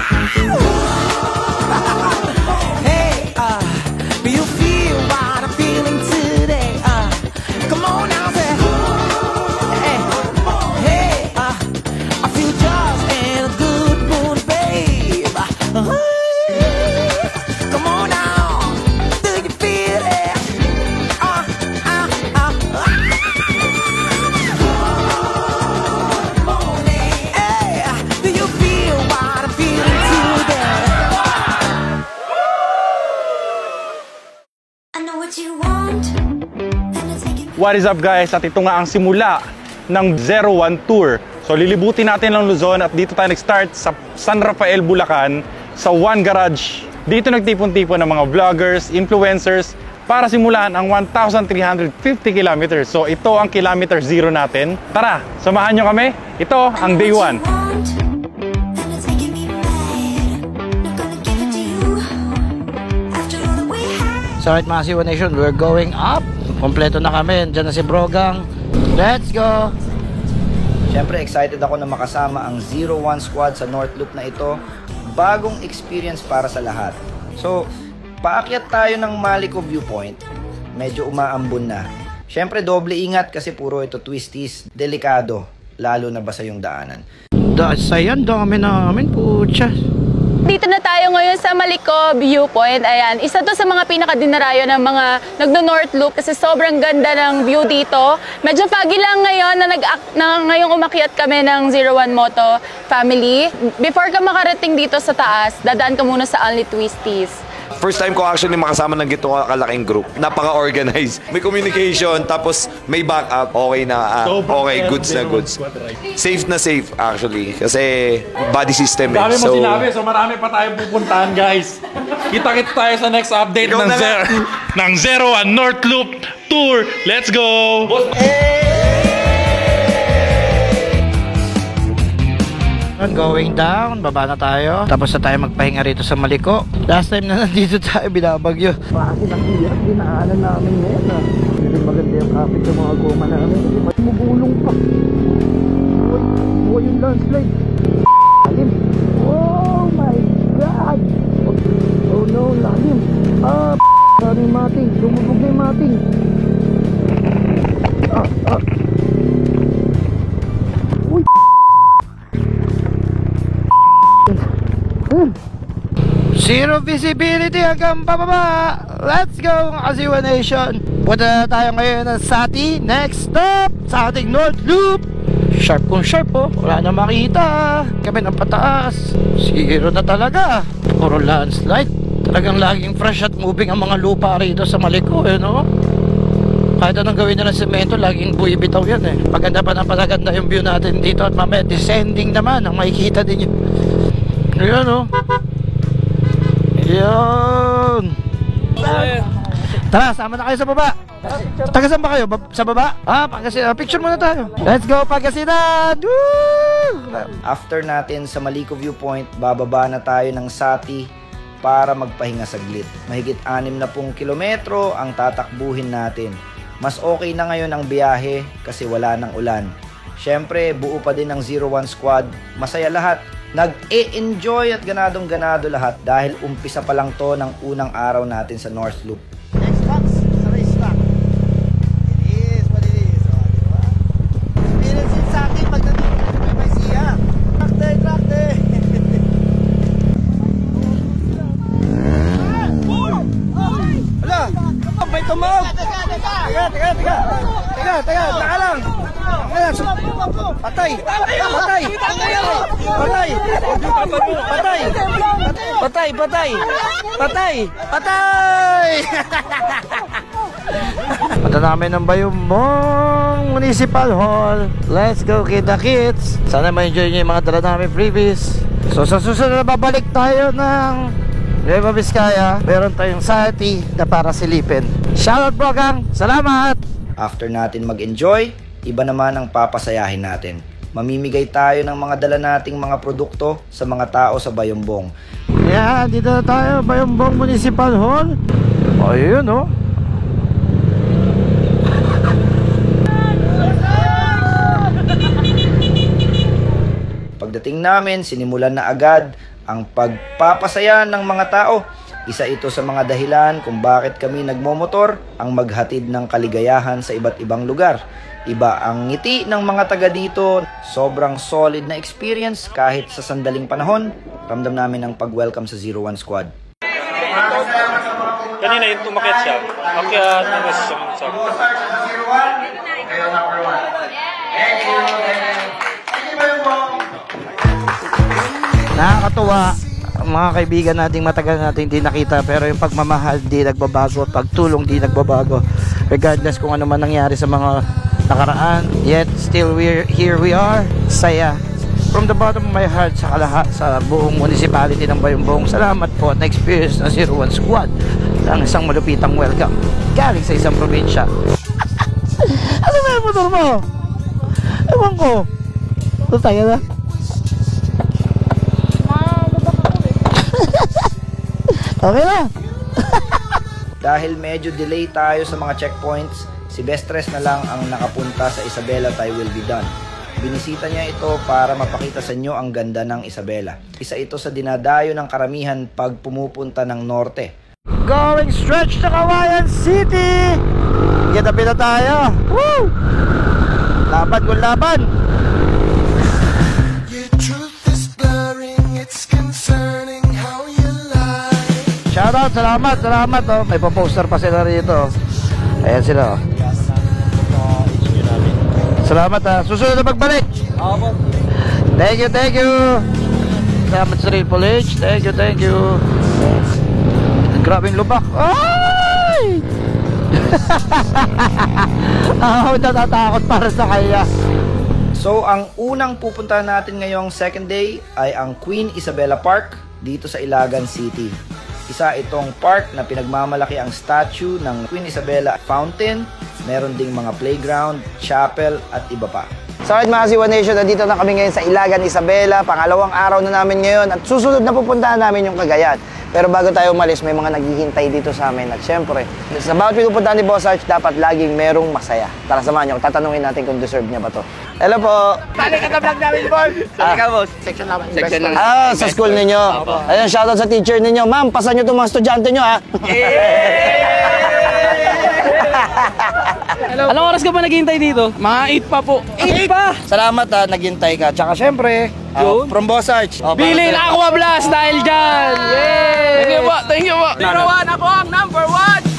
Hey, do you feel what I'm feeling today? Come on now, say. Hey, hey, I feel just in a good mood, babe. Come on now, do you feel it? Hey, do you feel what I'm feeling today? I know what you want. What is up guys? At ito nga ang simula ng 01 Tour. So lilibutin natin ang Luzon at dito tayo nag-start sa San Rafael, Bulacan sa One Garage. Dito nagtipon-tipon ng mga vloggers, influencers para simulan ang 1,350 kilometers. So ito ang kilometer zero natin. Tara, samahan nyo kami. Ito ang day 1. So right mga Siwa Nation, we're going up. Kompleto na kami, dyan na si Brogang. Let's go! Siyempre excited ako na makasama ang 01 Squad sa North Loop na ito. Bagong experience para sa lahat. So, paakyat tayo ng Malico Viewpoint. Medyo umaambon na. Siyempre doble ingat kasi puro ito twisties. Delikado, lalo na basa yung daanan. Sayan, dami namin, putya. Dito na tayo ngayon sa Malico Viewpoint. Ayan, isa to sa mga pinakadinarayo ng mga nagno-North Loop kasi sobrang ganda ng view dito. Medyo foggy lang ngayon na ngayong umakyat kami ng 01 Moto family. Before ka makarating dito sa taas, dadaan ka muna sa Only Twisties. First time ko actually makasama ng gito kalaking group. Napaka-organized. May communication, tapos may backup. Okay na, okay, goods na goods. Safe na safe actually. Kasi body system eh. Dami mo sinabi, so marami pa tayong pupuntahan guys. Kita-kita tayo sa next update ng 01 North Loop Tour. Let's go! Going down, baba na tayo. Tapos na tayo magpahinga rito sa Malico. Last time na nandito tayo, binabagyo. Bakit ang hirap, dinaanan namin ngayon ah. Hindi maganda yung kapit ng mga goma namin. Mabulong pa. Buhay yung landslide. Lalim. Oh my God. Oh no, lalim. Ano yung mating? Lumubog na yung mating. Uy. Zero visibility hanggang pababa. Let's go mga Siwa Nation. Punta na tayo ngayon ng Sati. Next stop sa ating North Loop. Sharp kung sharp oh. Wala na makita. Kami ng pataas. Zero na talaga. Puro landslide. Talagang laging fresh at moving ang mga lupa rito sa Malico eh no. Kahit anong gawin nila ng semento, laging buhay bitaw yan eh. Paganda pa ng paganda yung view natin dito. At mamaya descending naman ang makikita din yun. Ayan o. Ayan. Tara, sama na kayo sa baba. Taga saan ba kayo? Sa baba? Pangasinan. Picture muna tayo. Let's go, Pangasinan! Woo! After natin sa Malico Viewpoint, bababa na tayo ng Sati para magpahinga saglit. Mahigit 60 kilometro ang tatakbuhin natin. Mas okay na ngayon ang biyahe kasi wala ng ulan. Siyempre, buo pa din ng 01 Squad. Masaya lahat. Nag-e-enjoy at ganadong-ganado lahat dahil umpisa pa lang to ng unang araw natin sa North Loop. Next box sa racetrack. It is what it is. Experience it sa akin pagdating may siya. Trakte! Hala! May tumawag! Teka lang! Patay! Punta namin ng Bayumbong Municipal Hall. Let's go kita kids. Sana ma-enjoy nyo yung mga dala namin freebies. So sa susunod na babalik tayo ng Nueva Vizcaya. Meron tayong Sati na para silipin. Shoutout Brogang! Salamat! After natin mag-enjoy, iba naman ang papasayahin natin. Mamimigay tayo ng mga dala nating mga produkto sa mga tao sa Bayumbong. Yeah, dito na tayo, Bayumbong Municipal Hall. Ayun oh. Pagdating namin, sinimulan na agad ang pagpapasaya ng mga tao. Isa ito sa mga dahilan kung bakit kami nagmomotor, ang maghatid ng kaligayahan sa iba't ibang lugar. Iba ang ngiti ng mga taga dito, sobrang solid na experience kahit sa sandaling panahon. Ramdam namin ang pag-welcome sa 01 Squad. Kanina yung tumakit siya. Akyat, tapos siya. Nakakatuwa, mga kaibigan nating matagal nating hindi nakita, pero yung pagmamahal di nagbabago, pagtulong di nagbabago, regardless kung ano man nangyari sa mga nakaraan, yet still here we are, saya. From the bottom of my heart sa lahat, sa buong municipality ng Bayumbong, salamat po at na-experience ng 01 Squad ang isang malupitang welcome galing sa isang probinsya. Ano ba yung motor mo? Ewan ko. Ito tayo na. Okay na. Dahil medyo delay tayo sa mga checkpoints, si Bestres na lang ang nakapunta sa Isabela Tay Will Be Done. Binisita niya ito para mapakita sa inyo ang ganda ng Isabela. Isa ito sa dinadayo ng karamihan pag pumupunta ng norte. Going stretch to Kawayan City! Kitabi na tayo! Woo! Laban kung laban! Shoutout, salamat oh. May pa-poster pa sila rito. Ayan sila oh. Salamat susunod na magbalik. Thank you. Salamat sa Triple H. Thank you. Grabing lubak. Ay! Natatakot para sa kaya. So, ang unang pupuntahan natin ngayong second day ay ang Queen Isabella Park dito sa Ilagan City. Isa itong park na pinagmamalaki ang statue ng Queen Isabella Fountain. Meron ding mga playground, chapel at iba pa. So mga Siwa Nation, nandito na kami ngayon sa Ilagan Isabela. Pangalawang araw na namin ngayon at susunod na pupuntahan namin yung Cagayan. Pero bago tayo umalis, may mga naghihintay dito sa amin. At syempre, sa bawat pinupuntahan ni Boss Arch, dapat laging merong masaya. Tara, samahan niyo. Tatanungin natin kung deserve niya ba to. Hello po! Tali ka vlog namin, Boss! Tali ka, Boss! Section namin. Section lang. Sa school ninyo. Ayun, shoutout sa teacher ninyo. Ma'am, pasan niyo itong mga estudyante niyo, ha? Anong oras ka ba naghihintay dito? Mga 8 pa po. 8 pa? Salamat naghintay ka. Tsaka syempre, from Boss Arch. Bilin Aqua Blast dahil dyan! Yay! Thank you po! 01, ako ang number 1!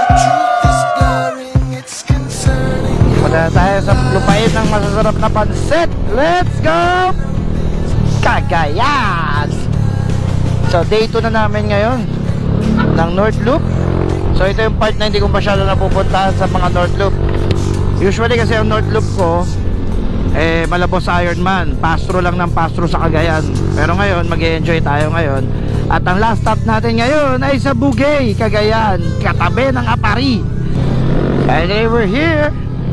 Punta tayo sa lupain ng masasarap na pansit. Let's go! Cagayan! So, day 2 na namin ngayon ng North Loop. So, ito yung part na hindi ko masyado napupuntahan sa mga North Loop. Usually kasi ang North Loop ko, Malabos sa Ironman. Pass-through lang ng pass-through sa Cagayan. Pero ngayon, mag-e-enjoy tayo ngayon. At ang last stop natin ngayon ay sa Bugay, Cagayan. Katabi ng Apari. And we're here.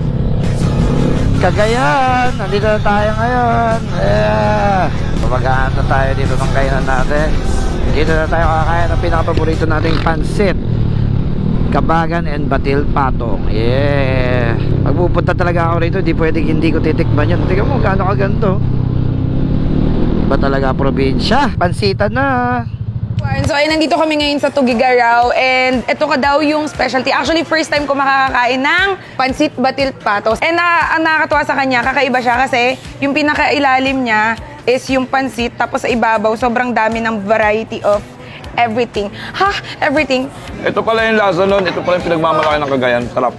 Cagayan. Nandito na tayo ngayon. Pamagaan na tayo dito ng kainan natin. Dito na tayo kakain ng pinaka-paborito nating pansit. Kabagan and Batil Patong. Yeah. Magpupunta talaga ako rito, di pwedeng hindi ko titikman yun. Tingnan mo gaano kaganto. Ba talaga probinsya? Pansitan na. So ay nandito kami ngayon sa Tugigaraw and ito ka daw yung specialty. Actually first time ko makakakain ng pansit Batil Patos. And ang nakakatuwa sa kanya, kakaiba siya kasi yung pinakailalim niya is yung pansit tapos sa ibabaw sobrang dami ng variety of everything. Everything. Ito pala yung lasa nun. Ito pala yung pinagmamalaki ng Cagayan. Sarap.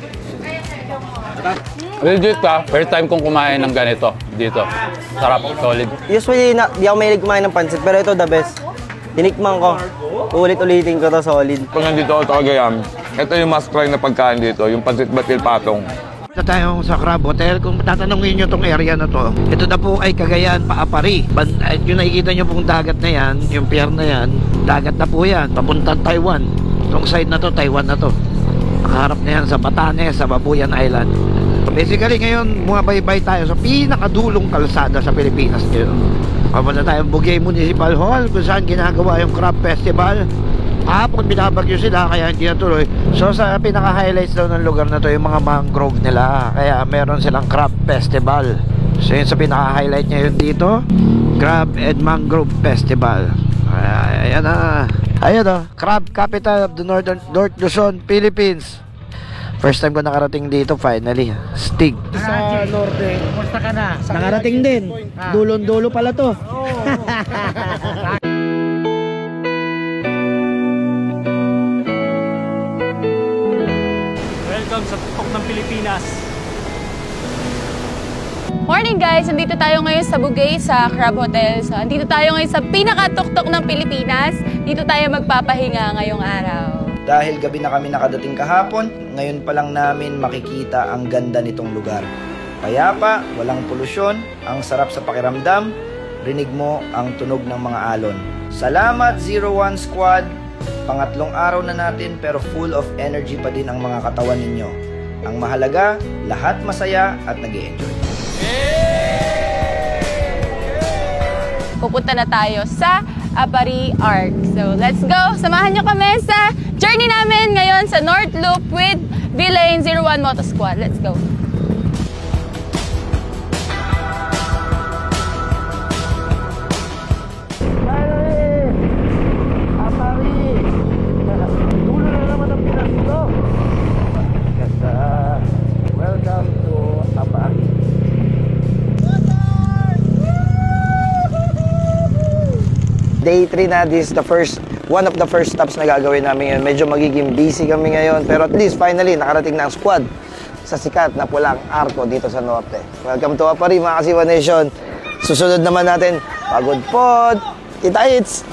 Legit first time kong kumain ng ganito dito. Sarap, solid. Usually, di ako mahilig kumain ng pansit, pero ito the best. Tinikman ko. Ulit-ulitin ko to, solid. Pag nandito ako sa Cagayan, ito yung must try na pagkain dito, yung pansit Batil Patong. Ito tayo sa Crab Hotel. Kung tatanungin nyo tong area na to, ito na po ay Cagayan, Paapari. Yung nakikita nyo pong dagat na yan, yung pier na yan, dagat na po yan, papuntang Taiwan. Itong side na to, Taiwan na to. Nakaharap na yan sa Batanes, sa Babuyan Island. Basically ngayon, bumabaybay tayo sa pinakadulong kalsada sa Pilipinas ngayon. Papunta tayo Bugay Municipal Hall kung saan ginagawa yung Crab Festival. Hapon binabagyo sila kaya hindi natuloy. So sa pinaka-highlights daw ng lugar na to yung mga mangrove nila. Kaya meron silang Crab Festival. So yun sa pinaka-highlight niya yun dito, Crab and Mangrove Festival. Ayan na. Ayan o. Crab capital of the North Luzon, Philippines. First time ko nakarating dito finally. Stig. Sa norte. Kumusta ka na? Nakarating din. Dulon-dulo pala to. Welcome sa Tuktok ng Pilipinas. Morning guys! Nandito tayo ngayon sa Bugay sa Crab Hotel. So, nandito tayo ngayon sa pinakatuktok ng Pilipinas. Dito tayo magpapahinga ngayong araw. Dahil gabi na kami nakadating kahapon, ngayon pa lang namin makikita ang ganda nitong lugar. Payapa, walang polusyon, ang sarap sa pakiramdam, rinig mo ang tunog ng mga alon. Salamat 01 Squad! Pangatlong araw na natin pero full of energy pa din ang mga katawan ninyo. Ang mahalaga, lahat masaya at nag-i-enjoy. Pupunta na tayo sa Apari Arc. So, let's go! Samahan nyo kami sa journey namin ngayon sa North Loop with V-Lane 01 Moto Squad. Let's go! Welcome to Apari. Day 3 na, this is one of the first stops na gagawin namin ngayon. Medyo magiging busy kami ngayon, pero at least finally nakarating na ang squad sa sikat na pulang arko dito sa norte. Welcome to Apari mga Kasiwa Nation. Susunod naman natin, Pagod Pod, Kita-its!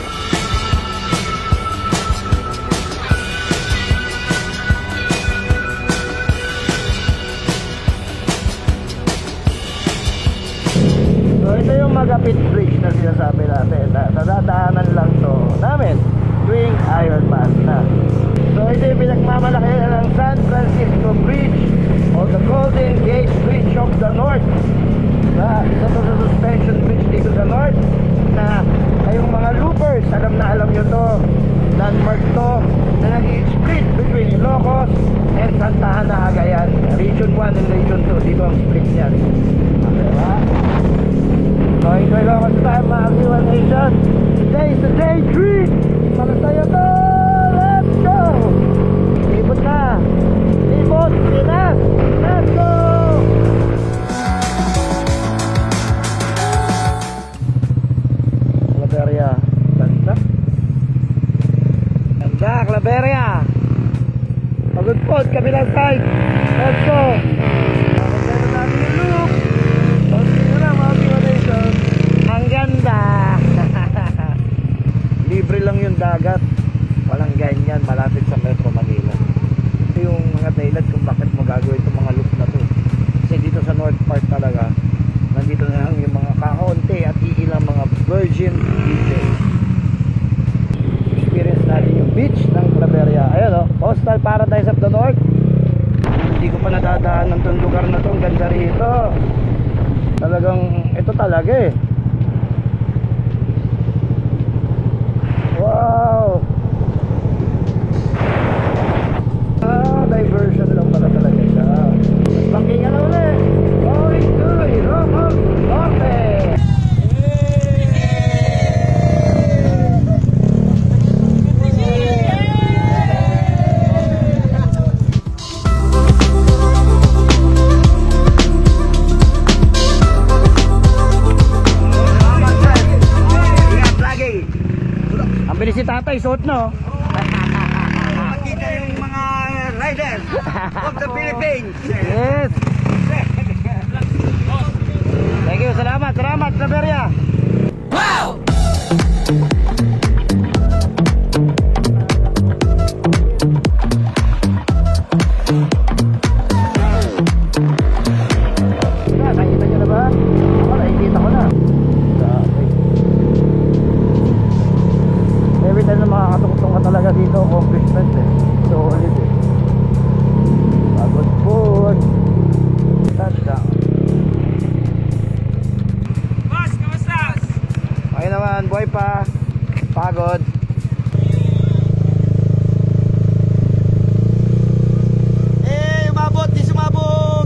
Ito yung Magapit Bridge na sinasabi natin. Nadadaanan lang to namin tuwing Ironman na. So ito yung pinagmamalaki ng San Francisco Bridge o the Golden Gate Bridge of the North. Isa to sa suspension bridge dito sa North na kayong mga loopers, alam na alam nyo to. Landmark to na nag-i-split between Ilocos and Santa Ana, Cagayan. Region 1 and Region 2. Dito ang split niyan. Okay ba? So, enjoy lang kasi tayo mga Kasiwa Nation. Today is the day 3. Malasaya to! Let's go! Libot na! Libot! Pinas! Let's go! Claveria. Ganda. Ganda, Claveria. Pagod po, kabilang side. Let's go! Pagod natin yung loop. Ang ganda. Libre lang yung dagat. Walang ganyan, malapit sa Metro Manila. Ito yung mga dahilan kung bakit mo gagawin itong mga loop na to. Kasi dito sa North Park talaga, nandito na lang yung mga kaunti at iilang mga virgin beaches. Experience natin yung beach ng Claveria. Ayun o, Coastal Paradise of the North. Hindi ko pa nadadaan ng itong lugar na to. Ang ganda rito. Talagang, ito talaga eh. Wow! Diversion lang pala talaga siya. Pakinggan na ulit! Going to Ilocos Norte! Bilis si tatay, suot no? Makita yung mga riders of the Philippines. Yes. Thank you, salamat, Claveria. Wow! Nakikita nyo na ba? Ako, nakikita ko na. Every time na makakatungtong ka talaga dito, accomplishment eh. Solid eh. Pagod food. Touchdown. Boss, kamusta? Okay naman, buhay pa. Pagod. Umabot, di sumabog!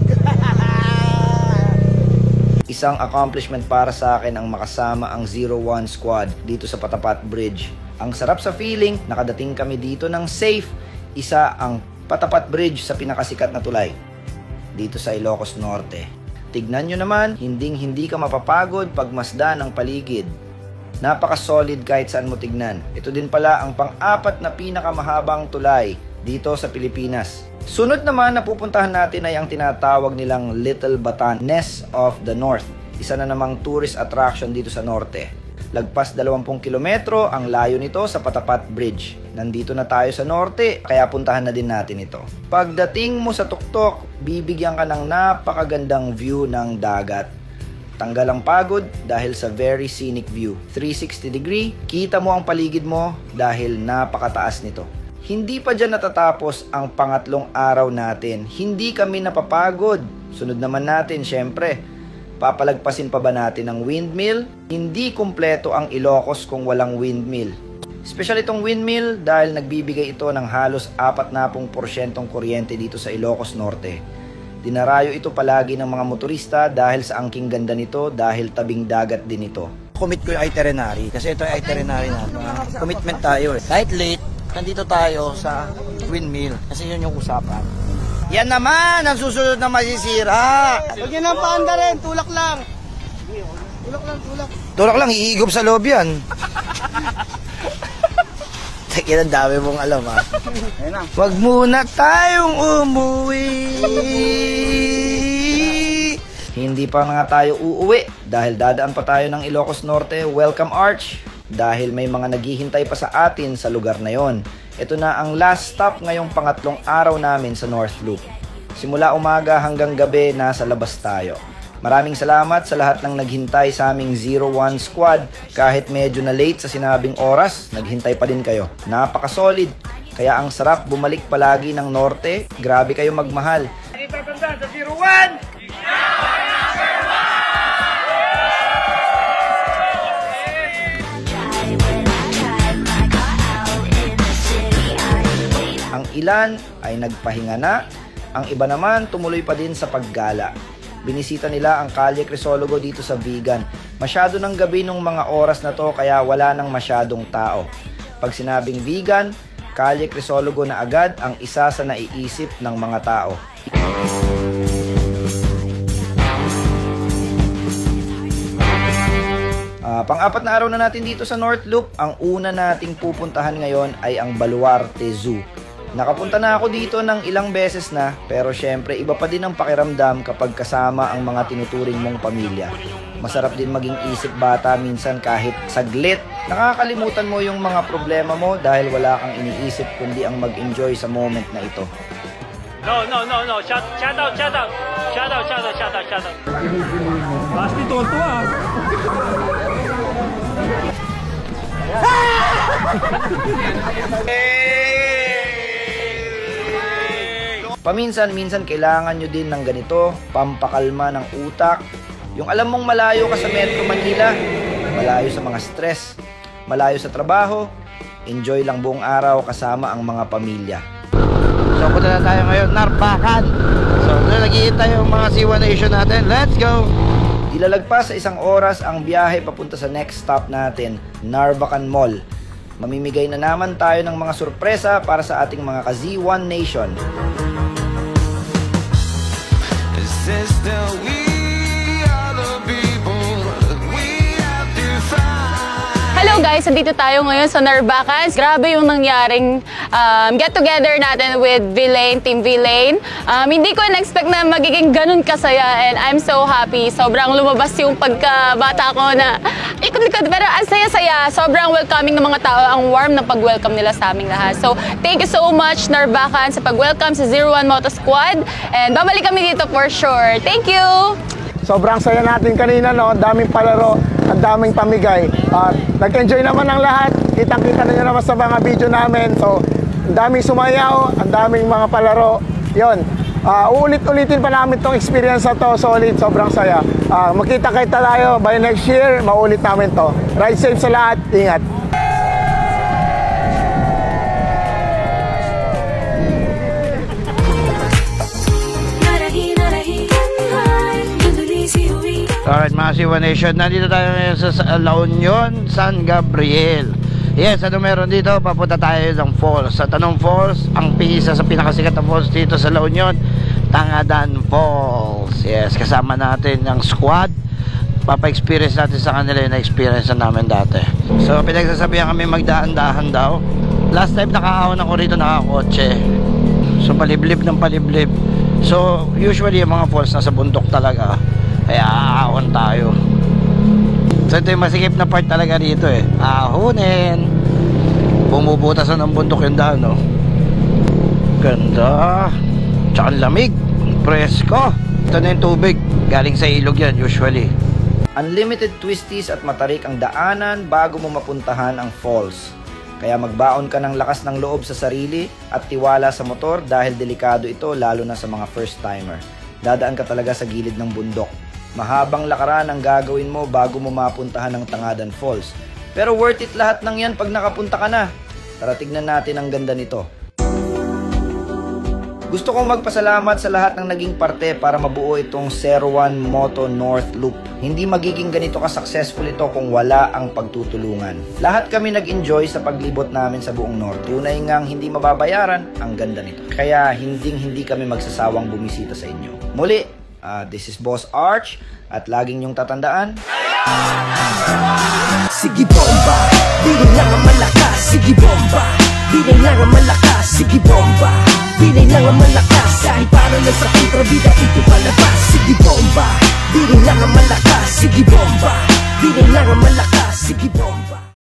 Isang accomplishment para sa akin ang makasama ang 01 Squad dito sa Patapat Bridge. Ang sarap sa feeling, nakadating kami dito ng safe. Isa ang Patapat Bridge sa pinakasikat na tulay dito sa Ilocos Norte. Tignan nyo naman, hindi ka mapapagod pagmasdan ng paligid. Napaka-solid kahit saan mo tignan. Ito din pala ang pang-apat na pinakamahabang tulay dito sa Pilipinas. Sunod naman na pupuntahan natin ay ang tinatawag nilang Little Bataan, Nest of the North. Isa na namang tourist attraction dito sa Norte. Lagpas 20 kilometro ang layo nito sa Patapat Bridge. Nandito na tayo sa Norte, kaya puntahan na din natin ito. Pagdating mo sa tuktok, bibigyan ka ng napakagandang view ng dagat. Tanggal ang pagod dahil sa very scenic view. 360 degree, kita mo ang paligid mo dahil napakataas nito. Hindi pa dyan natatapos ang pangatlong araw natin. Hindi kami napapagod. Sunod naman natin, syempre. Papalagpasin pa ba natin ang windmill? Hindi kumpleto ang Ilocos kung walang windmill. Special itong windmill dahil nagbibigay ito ng halos 40% kuryente dito sa Ilocos Norte. Dinarayo ito palagi ng mga motorista dahil sa angking ganda nito dahil tabing dagat din ito. Commit ko yung itinerary kasi ito ay itinerary na. Commitment tayo eh. Kahit late, nandito tayo sa windmill kasi yun yung usapan. Yan naman ang susunod na masisira. Huwag nyo nang paanda rin, tulak lang. Tulak lang, iigop sa loob yan. Takin, ang dami mong alam ha. Huwag muna tayong umuwi. Hindi pa nga tayo uuwi dahil dadaan pa tayo ng Ilocos Norte Welcome Arch dahil may mga naghihintay pa sa atin sa lugar na yon. Ito na ang last stop ngayong pangatlong araw namin sa North Loop. Simula umaga hanggang gabi, nasa labas tayo. Maraming salamat sa lahat ng naghintay sa aming 01 squad. Kahit medyo na late sa sinabing oras, naghintay pa din kayo. Napaka-solid. Kaya ang sarap bumalik palagi ng Norte. Grabe kayo magmahal. Itatandaan sa 01! Ang ilan ay nagpahinga na, ang iba naman tumuloy pa din sa paggala. Binisita nila ang Calle Crisologo dito sa Vigan. Masyado ng gabi nung mga oras na to kaya wala nang masyadong tao. Pag sinabing Vigan, Calle Crisologo na agad ang isa sa naiisip ng mga tao. Pang-apat na araw na natin dito sa North Loop, ang una nating pupuntahan ngayon ay ang Baluarte Zoo. Nakapunta na ako dito ng ilang beses na, pero syempre iba pa din ang pakiramdam kapag kasama ang mga tinuturing mong pamilya. Masarap din maging isip bata minsan kahit saglit. Nakakalimutan mo yung mga problema mo dahil wala kang iniisip kundi ang mag-enjoy sa moment na ito. No. Shut out. Basti tuwa. Paminsan-minsan kailangan nyo din ng ganito, pampakalma ng utak. Yung alam mong malayo ka sa Metro Manila, malayo sa mga stress, malayo sa trabaho, enjoy lang buong araw kasama ang mga pamilya. So punta na tayo ngayon, Narbacan. So nag-iintay yung mga C1 Nation natin. Let's go! Ilalagpas sa isang oras ang biyahe papunta sa next stop natin, Narbacan Mall. Mamimigay na naman tayo ng mga sorpresa para sa ating mga ka-Z1 Nation. Hello guys, nandito tayo ngayon sa Narbacan. Grabe yung nangyaring get together natin with Villain, Team Villain. Hindi ko na-expect na magiging ganun kasaya and I'm so happy. Sobrang lumabas yung pagkabata ko na ikot-ikot pero ang saya-saya. Sobrang welcoming ng mga tao, ang warm ng pag-welcome nila sa aming lahat. So thank you so much Narbacan sa pag-welcome sa 01 Moto Squad and babalik kami dito for sure. Thank you! Sobrang saya natin kanina, no? Ang daming palaro, ang daming pamigay. Nag-enjoy naman ang lahat. Kitang-kita na nyo naman sa mga video namin. So, ang daming sumayaw, ang daming mga palaro. Yun. Uulit-ulitin pa namin itong experience na to. Solid, sobrang saya. Magkita-kita tayo. By next year, maulit namin to. Ride safe sa lahat. Ingat. Alright mga C1 Nation, nandito tayo ngayon sa La Union, San Gabriel. Yes, ano meron dito? Papunta tayo ng falls. Sa Tanong Falls, ang isa sa pinakasikat na falls dito sa La Union, Tangadan Falls. Yes, kasama natin ang squad. Papa-experience natin sa kanila yung na-experience na namin dati. So, pinagsasabihan kami magdaan-dahan daw. Last time nakaahon ako rito nakakotse. So, paliblib ng paliblib. So, usually yung mga falls nasa bundok talaga. Kaya aahon tayo. So, ito yung masikip na part talaga dito eh. Ahonin. Bumubutasan ng bundok yung daan, no? Ganda. Tsaka lamig. Presko. Ito na yung tubig. Galing sa ilog yan usually. Unlimited twisties at matarik ang daanan bago mo mapuntahan ang falls. Kaya magbaon ka ng lakas ng loob sa sarili at tiwala sa motor dahil delikado ito lalo na sa mga first timer. Dadaan ka talaga sa gilid ng bundok. Mahabang lakaran ang gagawin mo bago mo mapuntahan ang Tangadan Falls. Pero worth it lahat ng yan pag nakapunta ka na. Tara tignan natin ang ganda nito. Gusto kong magpasalamat sa lahat ng naging parte para mabuo itong 01 Moto North Loop. Hindi magiging ganito ka-successful ito kung wala ang pagtutulungan. Lahat kami nag-enjoy sa paglibot namin sa buong North. Tunay ngang hindi mababayaran ang ganda nito. Kaya hindi kami magsasawang bumisita sa inyo. Muli, this is Boss Arch at laging niyong tatandaan. Sige bomba, di kailangan malakas. Sige bomba, di kailangan malakas. Sige bomba, di kailangan malakas. Kahit para lang sa kontrabida ito palabas. Sige bomba, di kailangan malakas. Sige bomba, di kailangan malakas. Sige bomba.